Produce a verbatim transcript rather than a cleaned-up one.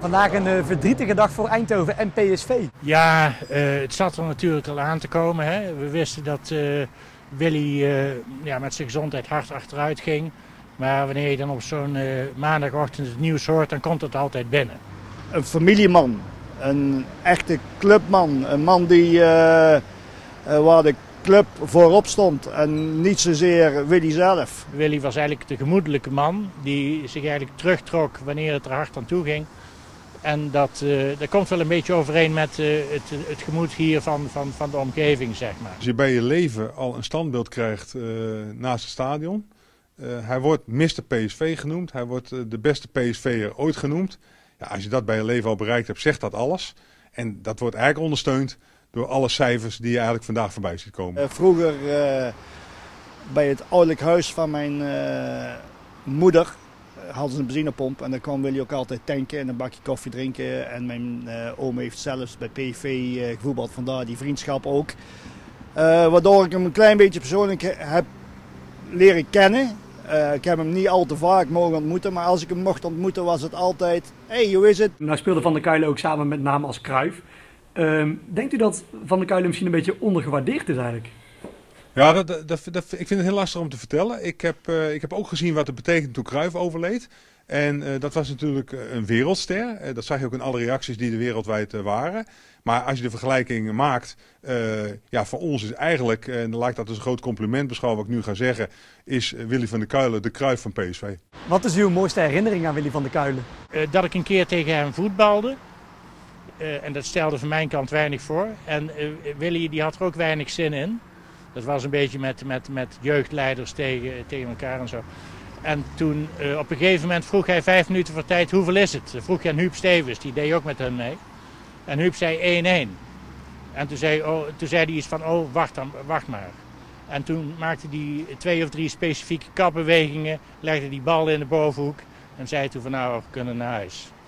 Vandaag een uh, verdrietige dag voor Eindhoven en P S V. Ja, uh, het zat er natuurlijk al aan te komen. Hè. We wisten dat uh, Willy uh, ja, met zijn gezondheid hard achteruit ging. Maar wanneer je dan op zo'n uh, maandagochtend het nieuws hoort, dan komt het altijd binnen. Een familieman, een echte clubman, een man die, uh, uh, waar de club voorop stond en niet zozeer Willy zelf. Willy was eigenlijk de gemoedelijke man die zich eigenlijk terugtrok wanneer het er hard aan toe ging. En dat, uh, dat komt wel een beetje overeen met uh, het, het gemoed hier van, van, van de omgeving, zeg maar. Als je bij je leven al een standbeeld krijgt uh, naast het stadion. Uh, hij wordt mister P S V genoemd, hij wordt uh, de beste P S V'er ooit genoemd. Ja, als je dat bij je leven al bereikt hebt, zegt dat alles. En dat wordt eigenlijk ondersteund door alle cijfers die je eigenlijk vandaag voorbij ziet komen. Uh, vroeger uh, bij het ouderlijk huis van mijn uh, moeder hadden ze een benzinepomp en dan kwam Willy ook altijd tanken en een bakje koffie drinken. En mijn uh, oom heeft zelfs bij P S V uh, gevoetbald, vandaar die vriendschap ook. Uh, waardoor ik hem een klein beetje persoonlijk heb leren kennen. Uh, ik heb hem niet al te vaak mogen ontmoeten, maar als ik hem mocht ontmoeten was het altijd: hey, hoe is het? Nou speelde Van der Kuijlen ook samen met name als Cruijff. Uh, denkt u dat Van der Kuijlen misschien een beetje ondergewaardeerd is eigenlijk? Ja, dat, dat, dat, ik vind het heel lastig om te vertellen. Ik heb, uh, ik heb ook gezien wat het betekent toen Cruijff overleed. En uh, dat was natuurlijk een wereldster. Uh, dat zag je ook in alle reacties die er wereldwijd uh, waren. Maar als je de vergelijking maakt, uh, ja, voor ons is eigenlijk, en dan laat ik dat als een groot compliment beschouwen wat ik nu ga zeggen, is Willy van der Kuijlen de Cruijff van P S V. Wat is uw mooiste herinnering aan Willy van der Kuijlen? Uh, dat ik een keer tegen hem voetbalde. Uh, en dat stelde van mijn kant weinig voor. En uh, Willy die had er ook weinig zin in. Dat was een beetje met, met, met jeugdleiders tegen, tegen elkaar en zo. En toen uh, op een gegeven moment vroeg hij vijf minuten voor tijd, hoeveel is het? Dat vroeg hij aan Huub Stevens, die deed ook met hem mee. En Huub zei één-één. En toen zei, oh, toen zei hij iets van, oh wacht, dan, wacht maar. En toen maakte hij twee of drie specifieke kapbewegingen, legde die bal in de bovenhoek en zei toen van nou, we kunnen naar huis.